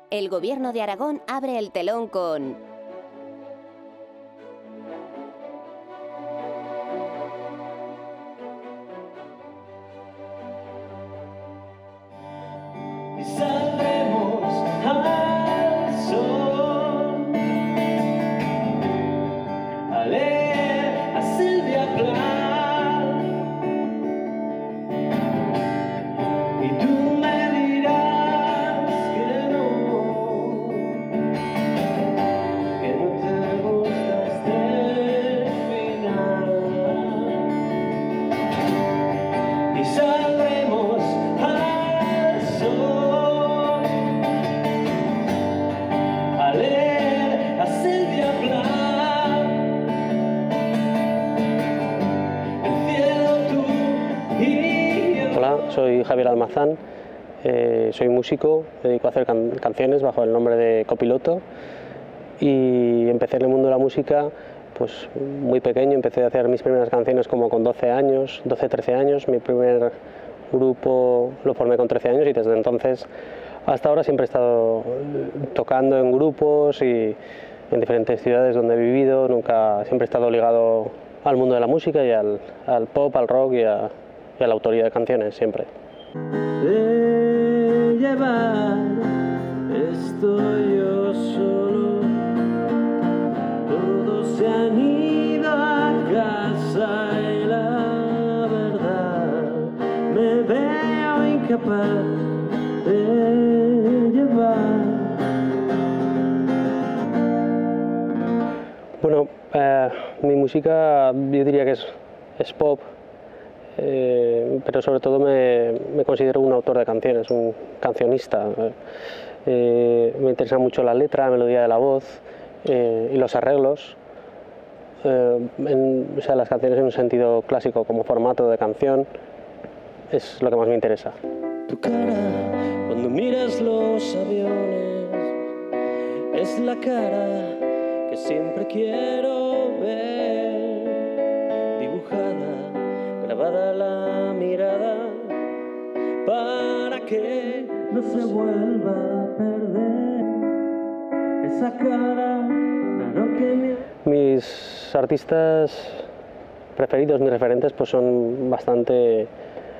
El Gobierno de Aragón abre el telón con y saldremos al sol a leer a Silvia Plath y tú me dirás que no te gusta este final y saldremos al sol a leer a Silvia Plath, el cielo tú y yo. Hola, soy Javier Almazán, soy músico, me dedico a hacer canciones bajo el nombre de Copiloto y empecé en el mundo de la música pues muy pequeño, empecé a hacer mis primeras canciones como con 12 años, 12-13 años, mi primer grupo lo formé con 13 años y desde entonces hasta ahora siempre he estado tocando en grupos y en diferentes ciudades donde he vivido, siempre he estado ligado al mundo de la música y al pop, al rock y a la autoría de canciones siempre. De llevar estoy yo solo, todos se han ido a casa y la verdad me veo incapaz de llevar. Bueno, mi música yo diría que es pop, pero sobre todo me considero un autor de canciones, un cancionista. Me interesa mucho la letra, la melodía de la voz y los arreglos. O sea, las canciones en un sentido clásico como formato de canción es lo que más me interesa. Tu cara cuando miras los aviones es la cara que siempre quiero ver, dibujada, grabada la mirada para que no se vuelva a perder esa cara, claro que Mis artistas preferidos, mis referentes, pues son bastante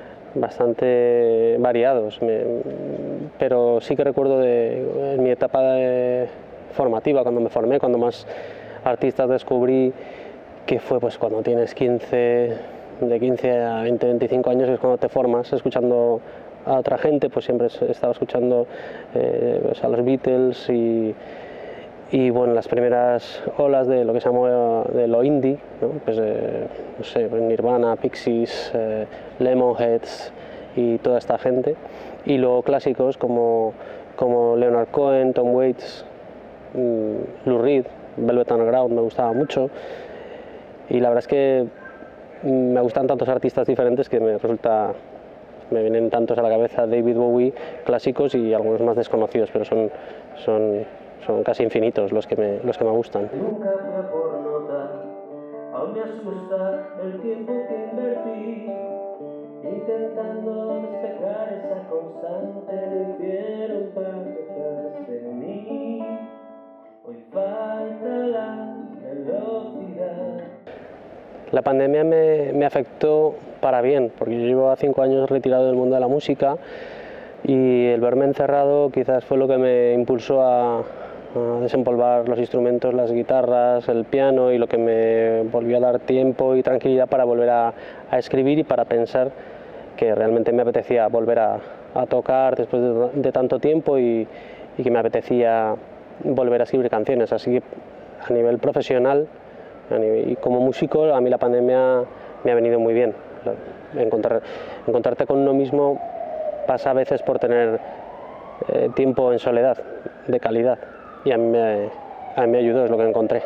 variados, pero sí que recuerdo en mi etapa formativa, cuando me formé, cuando más artistas descubrí, que fue pues cuando tienes de 15 a 20, 25 años, es cuando te formas escuchando a otra gente, pues siempre he estado escuchando pues a los Beatles y bueno, las primeras olas de lo que se llamó de lo indie, ¿no? Pues, no sé, Nirvana, Pixies, Lemonheads y toda esta gente, y luego clásicos como Leonard Cohen, Tom Waits, Lou Reed, Velvet Underground me gustaba mucho, y la verdad es que me gustan tantos artistas diferentes que me vienen tantos a la cabeza, David Bowie, clásicos y algunos más desconocidos, pero son casi infinitos los que me gustan. nunca fue por nota, aún me asusta el tiempo que invertí intentando despejar esa constante, lo hicieron para detrás de mí, hoy falta la velocidad. La pandemia me afectó para bien, porque yo llevo 5 años retirado del mundo de la música y el verme encerrado quizás fue lo que me impulsó a desempolvar los instrumentos, las guitarras, el piano, y lo que me volvió a dar tiempo y tranquilidad para volver a escribir y para pensar que realmente me apetecía volver a tocar después de tanto tiempo y que me apetecía volver a escribir canciones. Así que a nivel profesional y como músico, a mí la pandemia me ha venido muy bien. Encontrarte con uno mismo pasa a veces por tener tiempo en soledad, de calidad. Y a mí me ayudó, es lo que encontré.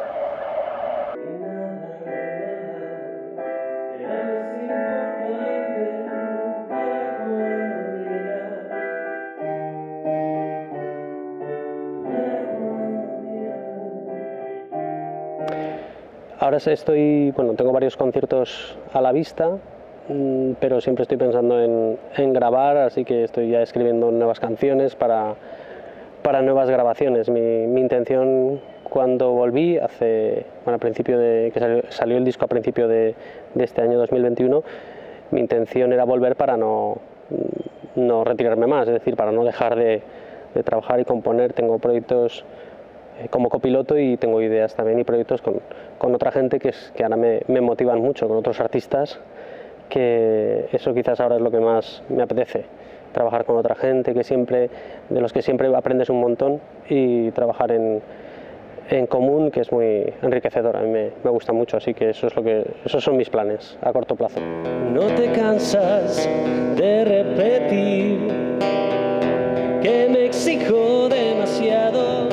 Ahora tengo varios conciertos a la vista, pero siempre estoy pensando en grabar, así que estoy ya escribiendo nuevas canciones para para nuevas grabaciones. Mi intención cuando volví, al principio que salió el disco a principio de este año 2021, mi intención era volver para no retirarme más, es decir, para no dejar de trabajar y componer. Tengo proyectos como copiloto y tengo ideas también y proyectos con otra gente que ahora me motivan mucho, con otros artistas, que eso quizás ahora es lo que más me apetece. Trabajar con otra gente de los que siempre aprendes un montón, y trabajar en común, que es muy enriquecedor. A mí me gusta mucho, así que esos son mis planes a corto plazo. No te cansas de repetir que me exijo demasiado,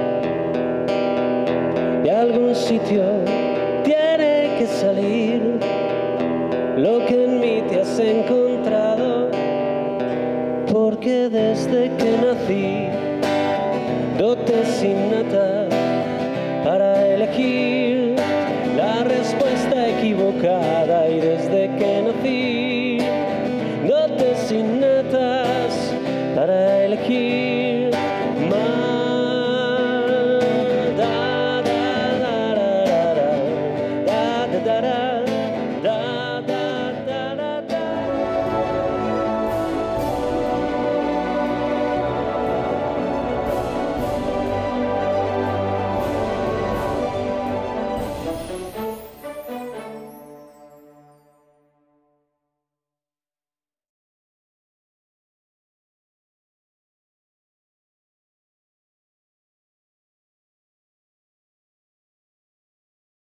de algún sitio tiene que salir lo que en mí te has encontrado, porque desde que nací dotes innatas para elegir la respuesta equivocada, y desde que nací dotes innatas para elegir